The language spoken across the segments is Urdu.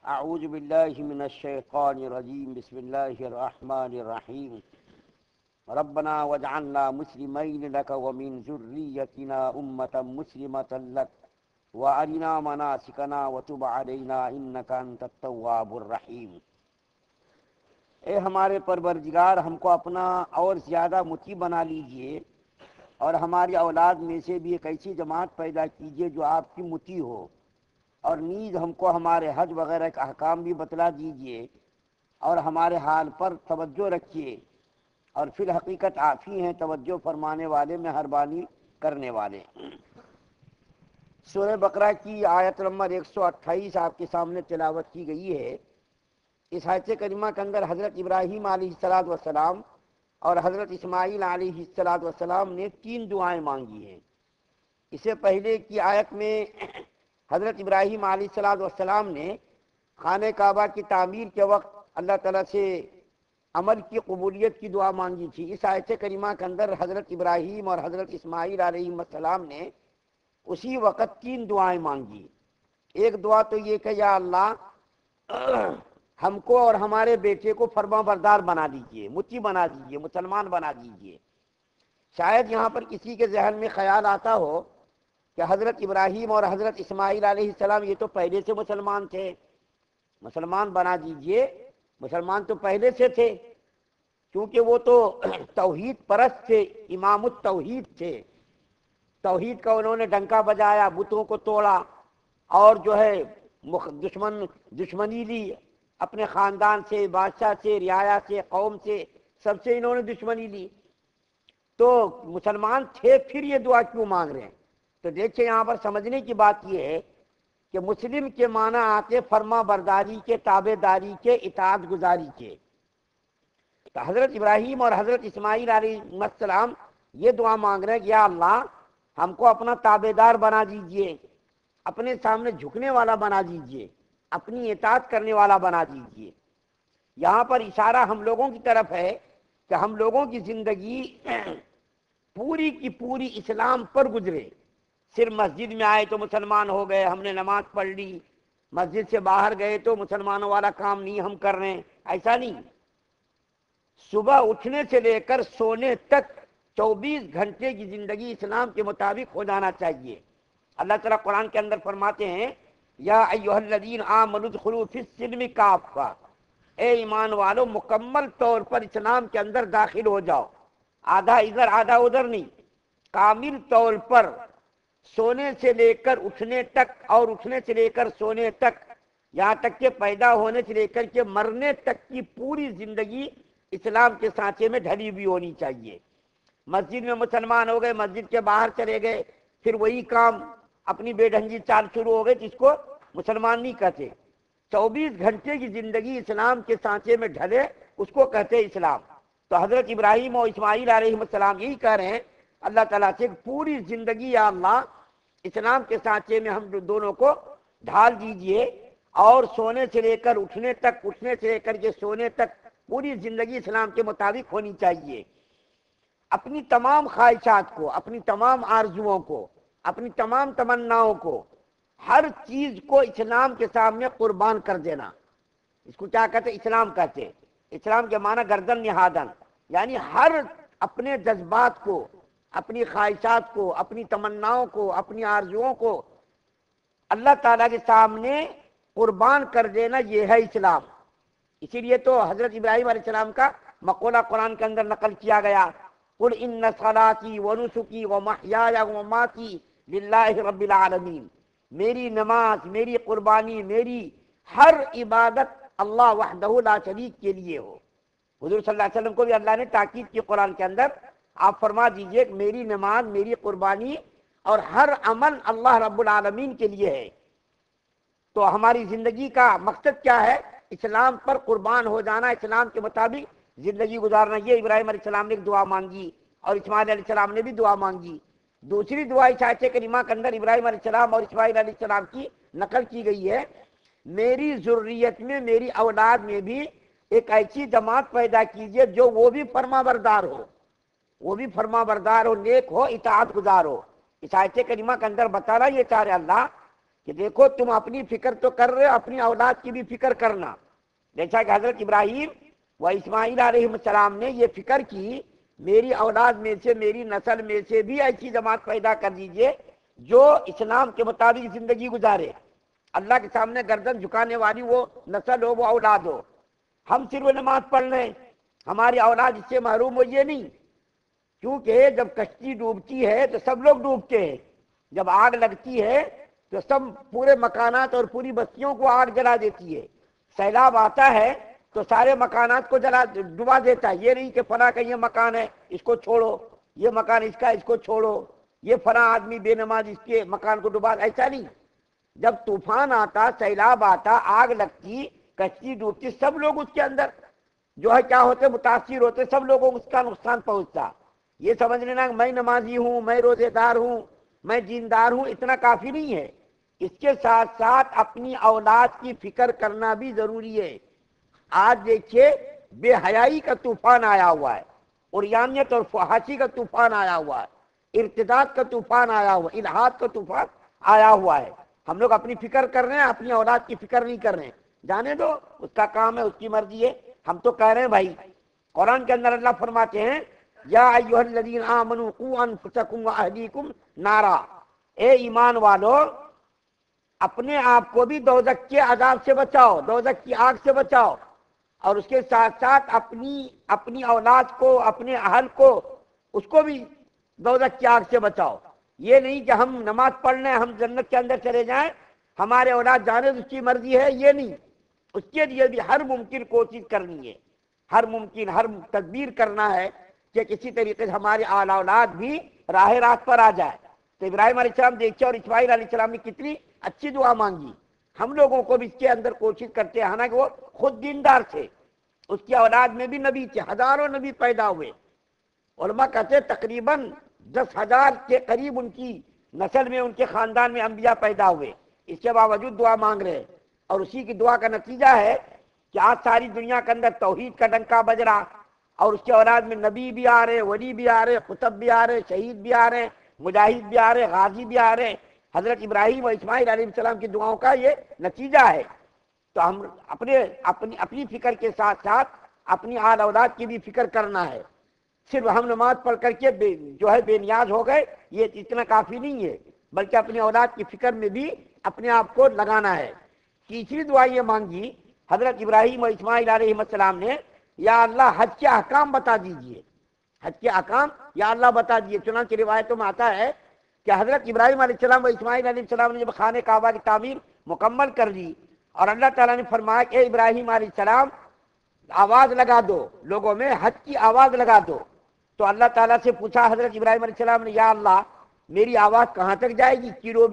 اعوذ باللہ من الشیطان الرجیم بسم اللہ الرحمن الرحیم ربنا واجعلنا مسلمین لک ومن ذریتنا امة مسلمة لک وارنا مناسکنا وتب علینا انک انت التواب الرحیم۔ اے ہمارے پروردگار، ہم کو اپنا اور زیادہ مطیع بنا لیجئے اور ہماری اولاد میں سے بھی ایک ایسی جماعت پیدا کیجئے جو آپ کی مطیع ہو، اور نیز ہم کو ہمارے حج وغیرہ کا احکام بھی بتلا دیجئے اور ہمارے حال پر توجہ رکھیے، اور فی الحقیقت آپ ہی ہیں توجہ فرمانے والے، مہربانی کرنے والے۔ سورہ بقرہ کی آیت نمبر 128 آپ کے سامنے تلاوت کی گئی ہے۔ اس آیت کریمہ کے اندر حضرت ابراہیم علیہ السلام اور حضرت اسماعیل علیہ السلام نے 3 دعائیں مانگی ہیں۔ اس سے پہلے کی آیت میں حضرت ابراہیم علیہ السلام نے خانہ کعبہ کی تعمیر کے وقت اللہ تعالیٰ سے عمل کی قبولیت کی دعا مانگی تھی۔ اس آیت کریمہ کے اندر حضرت ابراہیم اور حضرت اسماعیل علیہ السلام نے اسی وقت 3 دعائیں مانگی۔ ایک دعا تو یہ کہ یا اللہ ہم کو اور ہمارے بیٹے کو فرما بردار بنا دیجئے، مطیع بنا دیجئے، مسلمان بنا دیجئے۔ شاید یہاں پر کسی کے ذہن میں خیال آتا ہو کہ حضرت ابراہیم اور حضرت اسماعیل علیہ السلام یہ تو پہلے سے مسلمان تھے، مسلمان بنا دیجئے، مسلمان تو پہلے سے تھے، کیونکہ وہ تو توحید پرست تھے، امام التوحید تھے۔ توحید کا انہوں نے ڈنکا بجایا، بتوں کو توڑا، اور جو ہے دشمنی لی، اپنے خاندان سے، بادشاہ سے، رعایا سے، قوم سے، سب سے انہوں نے دشمنی لی۔ تو مسلمان تھے، پھر یہ دعا کیوں مانگ رہے ہیں؟ تو دیکھیں یہاں پر سمجھنے کی بات یہ ہے کہ مسلم کے معنی آتے فرما برداری کے، تابع داری کے، اطاعت گزاری کے۔ تو حضرت ابراہیم اور حضرت اسماعیل علیہ السلام یہ دعا مانگ رہے ہیں کہ یا اللہ ہم کو اپنا تابع دار بنا دیجئے، اپنے سامنے جھکنے والا بنا دیجئے، اپنی اطاعت کرنے والا بنا دیجئے۔ یہاں پر اشارہ ہم لوگوں کی طرف ہے کہ ہم لوگوں کی زندگی پوری کی پوری اسلام پر گزرے۔ صرف مسجد میں آئے تو مسلمان ہو گئے، ہم نے نماز پڑھ لی، مسجد سے باہر گئے تو مسلمانوں والا کام نہیں ہم کر رہے ہیں، ایسا نہیں۔ صبح اٹھنے سے لے کر سونے تک 24 گھنٹے کی زندگی اسلام کے مطابق ہو جانا چاہیے۔ اللہ تعالیٰ قرآن کے اندر فرماتے ہیں یا ایھا الذین آمنوا ادخلوا فی السلم کافہ، اے ایمان والو مکمل طور پر اسلام کے اندر داخل ہو جاؤ، آدھا ادھر آدھا ادھر نہیں، کامل طور پر سونے سے لے کر اٹھنے تک اور اٹھنے سے لے کر سونے تک، یہاں تک کہ پیدا ہونے سے لے کر کے مرنے تک کی پوری زندگی اسلام کے سانچے میں ڈھلی ہوئی ہونی چاہیے۔ مسجد میں مسلمان ہو گئے، مسجد کے باہر چلے گئے، پھر وہی کام اپنی بے ڈھنگی چال شروع ہو گئے، جس کو مسلمان نہیں کہتے۔ 24 گھنٹے کی زندگی اسلام کے سانچے میں ڈھلے، اس کو کہتے اسلام۔ تو حضرت ابراہیم اور اسماعیل علیہ السلام یہی کہہ رہے ہیں اللہ تعالیٰ سے پوری زندگی یا اللہ اسلام کے سانچے میں ہم دونوں کو ڈھال دیجئے، اور سونے سے لے کر اٹھنے تک، اٹھنے سے لے کر کے سونے تک پوری زندگی اسلام کے مطابق ہونی چاہیے۔ اپنی تمام خواہشات کو، اپنی تمام آرزوؤں کو، اپنی تمام تمناؤں کو، ہر چیز کو اسلام کے سامنے قربان کر دینا، اس کو کیا کہتے اسلام کہتے۔ اسلام کے معنی گردن نہادن، یعنی ہر اپنے جذبات کو، اپنی خواہشات کو، اپنی تمناؤں کو، اپنی آرزوؤں کو اللہ تعالیٰ کے سامنے قربان کر دینا، یہ ہے اسلام۔ اسی لیے تو حضرت ابراہیم علیہ السلام کا مقولہ قرآن کے اندر نقل کیا گیا، قل ان صلاتی ونسکی ومحیای ومماتی للہ رب العالمین، میری نماز، میری قربانی، میری ہر عبادت اللہ وحدہ لا شریک کے لیے ہو۔ حضور صلی اللہ علیہ وسلم کو بھی اللہ نے تاکید کی قرآن کے اندر، آپ فرما دیجئے کہ میری نماز، میری قربانی اور ہر عمل اللہ رب العالمین کے لیے ہے۔ تو ہماری زندگی کا مقصد کیا ہے؟ اسلام پر قربان ہو جانا، اسلام کے مطابق زندگی گزارنا۔ یہ ابراہیم علیہ السلام نے ایک دعا مانگی، اور اسماعیل علیہ السلام نے بھی دعا مانگی۔ دوسری دعا اس آیت کریمہ کے اندر ابراہیم علیہ السلام اور اسماعیل علیہ السلام کی نقل کی گئی ہے، میری ذریت میں، میری اولاد میں بھی ایک ایسی جماعت پیدا کیجئے جو وہ بھی فرما بردار ہو، وہ بھی فرما بردار ہو، نیک ہو، اطاعت گزار ہو۔ اس آیت کریمہ کے اندر بتا رہا یہ چاہ رہے اللہ کہ دیکھو تم اپنی فکر تو کر رہے ہو، اپنی اولاد کی بھی فکر کرنا. جیسا کہ حضرت ابراہیم و اسماعیل علیہ السلام نے یہ فکر کی، میری اولاد میں سے، میری نسل میں سے بھی ایسی جماعت پیدا کر دیجئے جو اسلام کے مطابق زندگی گزارے، اللہ کے سامنے گردن جھکانے والی وہ نسل ہو، وہ اولاد ہو. ہم صرف نماز پڑھ لیں، ہماری اولاد اس سے محروم ہو، یہ نہیں. کیونکہ جب کشتی ڈوبتی ہے تو سب لوگ ڈوبتے ہیں، جب آگ لگتی ہے تو سب پورے مکانات اور پوری بستیوں کو آگ جلا دیتی ہے. سیلاب آتا ہے تو سارے مکانات کو ڈبا دیتا ہے. یہ نہیں کہ فلاں کا یہ مکان ہے اس کو چھوڑو، یہ مکان اس کا اس کو چھوڑو، یہ فلاں آدمی بے نماز اس کے مکان کو ڈبا، ایسا نہیں. جب طوفان آتا، سیلاب آتا، آگ لگتی، کشتی ڈوبتی، سب لوگ اس کے اندر جو ہے کیا ہوتے، متاثر ہوتے، سب لوگوں کو اس کا نقصان پہنچتا. یہ سمجھ لینا کہ میں نمازی ہوں، میں روزے دار ہوں، میں دیندار ہوں، اتنا کافی نہیں ہے. اس کے ساتھ ساتھ اپنی اولاد کی فکر کرنا بھی ضروری ہے. آج دیکھیے بے حیائی کا طوفان آیا ہوا ہے، عریانیت اور فحاشی کا طوفان آیا ہوا ہے، ارتداد کا طوفان آیا ہوا ہے، الحاد کا طوفان آیا ہوا ہے. ہم لوگ اپنی فکر کر رہے ہیں، اپنی اولاد کی فکر نہیں کر رہے ہیں. جانے دو، اس کا کام ہے، اس کی مرضی ہے. ہم تو کہہ رہے ہیں بھائی، قرآن کے اندر اللہ فرماتے ہیں یا ایھا الذین آمنوا قوا انفسکم واہلیکم نارا، اے ایمان والو اپنے آپ کو بھی دوزخ کے عذاب سے بچاؤ، دوزخ کی آگ سے بچاؤ، اور اس کے ساتھ ساتھ اپنی اولاد کو، اپنے اہل کو، اس کو بھی دوزخ کی آگ سے بچاؤ. یہ نہیں کہ ہم نماز پڑھ لیں، ہم جنت کے اندر چلے جائیں، ہمارے اولاد جانے اس کی مرضی ہے، یہ نہیں. اس کے لیے بھی ہر ممکن کوشش کرنی ہے، ہر ممکن ہر تدبیر کرنا ہے کہ کسی طریقے سے ہمارے اولاد بھی راہ راست پر آ جائے. تو ابراہیم علیہ السلام دیکھتے اور اسماعیل علیہ السلام نے کتنی اچھی دعا مانگی. ہم لوگوں کو بھی اس کے اندر کوشش کرتے ہیں، حالانکہ وہ خود دیندار تھے، اس کی اولاد میں بھی نبی تھے، ہزاروں نبی پیدا ہوئے. علماء کہتے ہیں تقریباً 10,000 کے قریب ان کی نسل میں، ان کے خاندان میں انبیاء پیدا ہوئے. اس کے باوجود دعا مانگ رہے ہیں، اور اسی کی دعا کا نتیجہ ہے کہ آج ساری دنیا کے اندر توحید کا ڈنکا بج رہا، اور اس کے اولاد میں نبی بھی آ رہے، ولی بھی آ رہے، قطب بھی آ رہے، شہید بھی آ رہے، مجاہد بھی آ رہے، غازی بھی آ رہے. حضرت ابراہیم اور اسماعیل علیہ السلام کی دعاؤں کا یہ نتیجہ ہے. تو ہم اپنی فکر کے ساتھ ساتھ اپنی آل اولاد کی بھی فکر کرنا ہے. صرف ہم نماز پڑھ کر کے جو ہے بے نیاز ہو گئے، یہ اتنا کافی نہیں ہے، بلکہ اپنی اولاد کی فکر میں بھی اپنے آپ کو لگانا ہے. تیسری دعا یہ مانگی حضرت ابراہیم اور اسماعیل علیہ السلام نے، یا اللہ حج کے احکام بتا دیجئے، حج کے احکام یا اللہ بتا دیجئے. چنانچہ روایتوں میں آتا ہے کہ حضرت ابراہیم علیہ السلام و اسماعیل علیہ السلام نے جب خانہ کعبہ کی تعمیر مکمل کر دی، اور اللہ تعالیٰ نے فرمایا کہ اے ابراہیم علیہ السلام آواز لگا دو، لوگوں میں حج کی آواز لگا دو. تو اللہ تعالیٰ سے پوچھا حضرت ابراہیم علیہ السلام نے، یا اللہ میری آواز کہاں تک جائے گی؟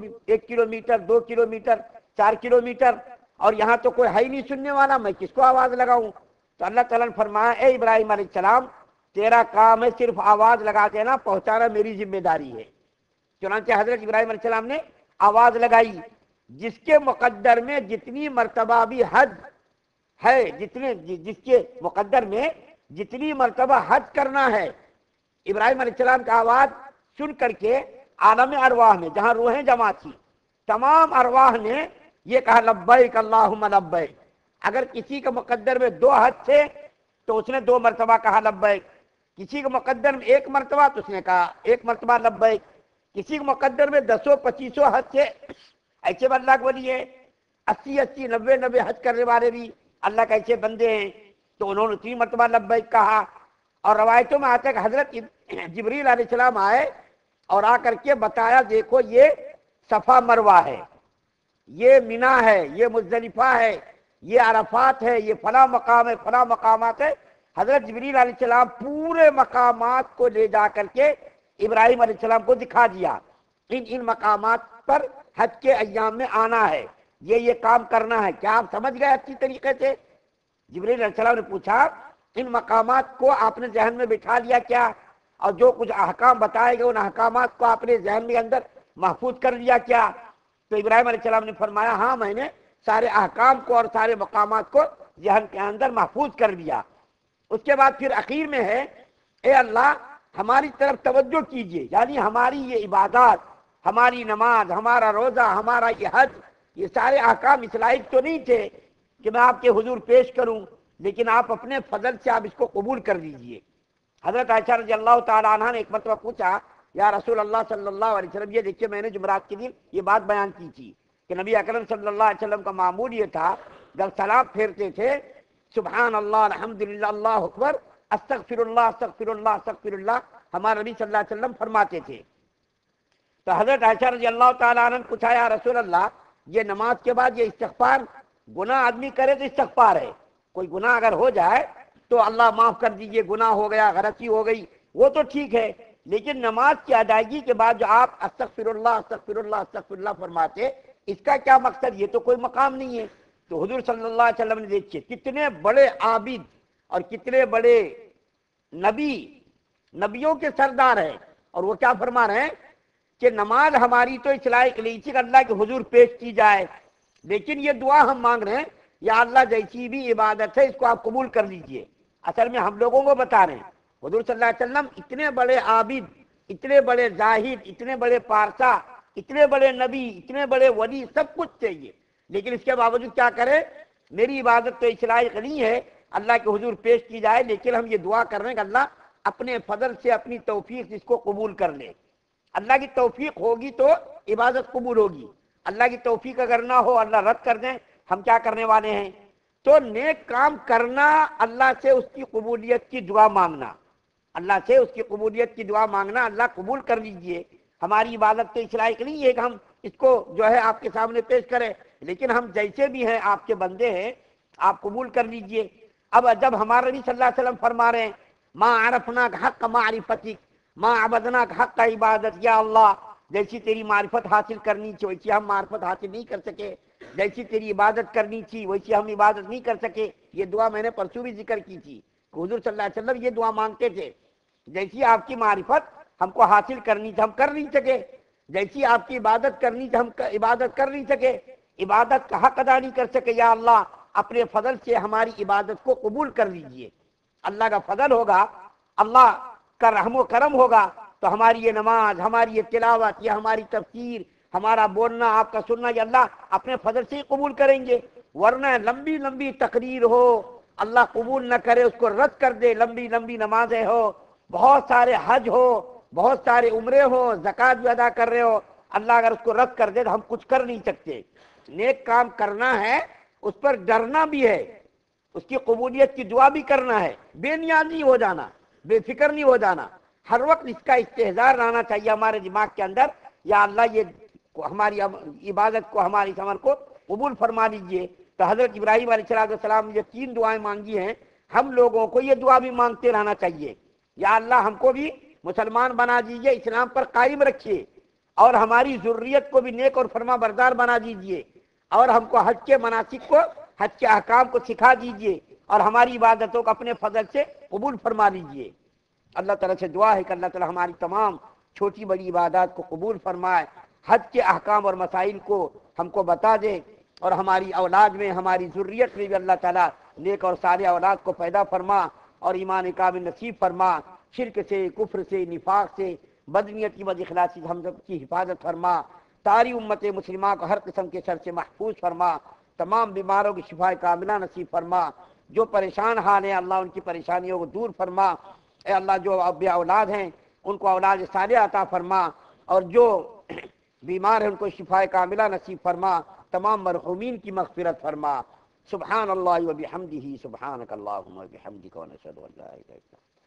1 کلومیٹر، 2 کلومیٹر، 4 کلومیٹر، اور یہاں تو کوئی ہے ہی نہیں سننے والا، میں کس کو آواز لگاؤں؟ تو اللہ تعالیٰ نے فرمایا اے ابراہیم علیہ السلام تیرا کام ہے صرف آواز لگا دینا، پہنچانا میری ذمہ داری ہے. چنانچہ حضرت ابراہیم علیہ السلام نے آواز لگائی. جس کے مقدر میں جتنی مرتبہ بھی حج ہے، جس کے مقدر میں جتنی مرتبہ حج کرنا ہے، ابراہیم علیہ السلام کا آواز سن کر کے عالم ارواح میں جہاں روحیں جمع تھی، تمام ارواح نے یہ کہا لبیک اللہم لبیک. اگر کسی کے مقدر میں 2 حج تھے تو اس نے 2 مرتبہ کہا لبیک، کسی کے مقدر میں 1 مرتبہ تو اس نے کہا 1 مرتبہ لبیک، کسی کے مقدر میں 10-25 حج تھے، ایسے اللہ کے ولی ہے. 80 90 حج کرنے والے بھی اللہ کے ایسے بندے ہیں، تو انہوں نے 3 مرتبہ لبیک کہا. اور روایتوں میں آتا ہے کہ حضرت جبریل علیہ السلام آئے اور آ کر کے بتایا دیکھو یہ صفا مروہ ہے، یہ منی ہے، یہ مزدلفہ ہے، یہ عرفات ہے، یہ فلاں مقام ہے، فلاں مقامات ہے. حضرت جبریل علیہ السلام پورے مقامات کو لے جا کر کے ابراہیم علیہ السلام کو دکھا دیا، ان مقامات پر حج کے ایام میں آنا ہے، یہ کام کرنا ہے. کیا آپ سمجھ گئے اچھی طریقے سے؟ جبریل علیہ السلام نے پوچھا ان مقامات کو آپ نے ذہن میں بٹھا لیا کیا؟ اور جو کچھ احکام بتائے گئے ان احکامات کو آپ نے ذہن میں اندر محفوظ کر لیا کیا؟ تو ابراہیم علیہ السلام نے فرمایا ہاں میں نے سارے احکام کو اور سارے مقامات کو ذہن کے اندر محفوظ کر لیا. اس کے بعد پھر اخیر میں ہے اے اللہ ہماری طرف توجہ کیجئے، یعنی ہماری یہ عبادات، ہماری نماز، ہمارا روزہ، ہمارا یہ حج، یہ سارے احکام اس لائق تو نہیں تھے کہ میں آپ کے حضور پیش کروں، لیکن آپ اپنے فضل سے آپ اس کو قبول کر لیجئے۔ حضرت عائشہ رضی اللہ تعالیٰ عنہ نے ایک مرتبہ پوچھا، یا رسول اللہ صلی اللہ علیہ وسلم، یہ دیکھیے میں نے جمعرات کے دن یہ بات بیان کی تھی کہ نبی اکرم صلی اللہ علیہ وسلم کا معمول یہ تھا جب سلام پھیرتے تھے، سبحان اللہ، الحمدللہ، اللہ اکبر، استغفر اللہ استغفر اللہ استغفر اللہ، ہمارے نبی صلی اللہ علیہ وسلم فرماتے تھے۔ تو حضرت عائشہ رضی اللہ تعالیٰ عنہ نے پوچھا، یا رسول اللہ، یہ نماز کے بعد یہ استغفار، گناہ آدمی کرے تو استغفار ہے، کوئی گناہ اگر ہو جائے تو اللہ معاف کر دیجئے، گناہ ہو گیا، غلطی ہو گئی، وہ تو ٹھیک ہے، لیکن نماز کی ادائیگی کے بعد جو آپ استغفر اللہ استغفر اللہ استغفر اللہ فرماتے، اس کا کیا مقصد؟ یہ تو کوئی مقام نہیں ہے۔ تو حضور صلی اللہ علیہ وسلم نے دیکھیے کتنے بڑے عابد اور کتنے بڑے نبیوں کے سردار ہیں، اور وہ کیا فرما رہے ہیں کہ نماز ہماری تو اس لائق نہیں تھی کہ اللہ کے حضور پیش کی جائے، لیکن یہ دعا ہم مانگ رہے ہیں، یا اللہ جیسی بھی عبادت ہے اس کو آپ قبول کر لیجئے۔ اصل میں ہم لوگوں کو بتا رہے ہیں، حضور صلی اللہ علیہ وسلم اتنے بڑے عابد، اتنے بڑے زاہد، اتنے بڑے پارسا، اتنے بڑے نبی، اتنے بڑے ولی، سب کچھ چاہیے، لیکن اس کے باوجود کیا کرے؟ میری عبادت تو اس لائق نہیں ہے اللہ کے حضور پیش کی جائے، لیکن ہم یہ دعا کر رہے ہیں کہ اللہ اپنے فضل سے، اپنی توفیق سے اس کو قبول کر لے۔ اللہ کی توفیق ہوگی تو عبادت قبول ہوگی، اللہ کی توفیق اگر نہ ہو، اللہ رد کر دیں، ہم کیا کرنے والے ہیں؟ تو نیک کام کرنا، اللہ سے اس کی قبولیت کی دعا مانگنا، اللہ سے اس کی قبولیت کی دعا مانگنا، اللہ قبول کر لیجئے۔ ہماری عبادت تو اس لائق نہیں ہے کہ ہم اس کو جو ہے آپ کے سامنے پیش کریں، لیکن ہم جیسے بھی ہیں آپ کے بندے ہیں، آپ قبول کر لیجئے۔ اب جب ہمارے نبی صلی اللہ علیہ وسلم فرما رہے ہیں، ما عرفنا حق معرفتک، ما عبدنا حق عبادت، یا اللہ جیسی تیری معرفت حاصل کرنی تھی ویسی ہم معرفت حاصل نہیں کر سکے، جیسی تیری عبادت کرنی تھی ویسی ہم عبادت نہیں کر سکے۔ یہ دعا میں نے پرسوں بھی ذکر کی تھی کہ حضور صلی اللہ علیہ وسلم یہ دعا مانگتے تھے، جیسی آپ کی معرفت ہم کو حاصل کرنی تھی ہم کر نہیں سکے، جیسی آپ کی عبادت کرنی تھی ہم عبادت کر نہیں سکے، عبادت کا حق ادا نہیں کر سکے، یا اللہ اپنے فضل سے ہماری عبادت کو قبول کر لیجئے۔ اللہ کا فضل ہوگا، اللہ کا رحم و کرم ہوگا تو ہماری یہ نماز، ہماری یہ تلاوت، یہ ہماری تفسیر، ہمارا بولنا، آپ کا سننا، یہ اللہ اپنے فضل سے ہی قبول کریں گے، ورنہ لمبی لمبی تقریر ہو، اللہ قبول نہ کرے، اس کو رد کر دے، لمبی لمبی نمازیں ہو، بہت سارے حج ہو، بہت سارے عمرے ہو، زکوٰۃ بھی ادا کر رہے ہو، اللہ اگر اس کو رد کر دے تو ہم کچھ کر نہیں سکتے۔ نیک کام کرنا ہے، اس پر ڈرنا بھی ہے، اس کی قبولیت کی دعا بھی کرنا ہے، بے نیاز نہیں ہو جانا، بے فکر نہیں ہو جانا، ہر وقت اس کا استحضار رہنا چاہیے ہمارے دماغ کے اندر، یا اللہ یہ ہماری عبادت کو، ہماری عمل کو قبول فرما لیجئے۔ تو حضرت ابراہیم علیہ السلام نے یہ 3 دعائیں مانگی ہیں، ہم لوگوں کو یہ دعا بھی مانگتے رہنا چاہیے، یا اللہ ہم کو بھی مسلمان بنا دیجئے، اسلام پر قائم رکھیے، اور ہماری ذریت کو بھی نیک اور فرما بردار بنا دیجئے، اور ہم کو حج کے مناسک کو، حج کے احکام کو سکھا دیجئے، اور ہماری عبادتوں کو اپنے فضل سے قبول فرما لیجئے۔ اللہ تعالیٰ سے دعا ہے کہ اللہ تعالیٰ ہماری تمام چھوٹی بڑی عبادات کو قبول فرمائے، حج کے احکام اور مسائل کو ہم کو بتا دے، اور ہماری اولاد میں، ہماری ذریت میں بھی اللہ تعالیٰ نیک اور صالح اولاد کو پیدا فرما، اور ایمان کامل نصیب فرما، شرک سے، کفر سے، نفاق سے، بدنیتی و اخلاصی سے ہم سب کی حفاظت فرما، ساری امت مسلمہ کو ہر قسم کے شر سے محفوظ فرما، تمام بیماروں کی شفا کاملہ نصیب فرما، جو پریشان حال ہیں اللہ ان کی پریشانیوں کو دور فرما، اے اللہ جو بے اولاد ہیں ان کو اولاد صالحہ عطا فرما، اور جو بیمار ہیں ان کو شفا کاملہ نصیب فرما، تمام مرحومین کی مغفرت فرما۔ سبحان اللہ و بحمدہ، سبحانک اللہم و بحمدک، ونشہد ان لا الہ الا انت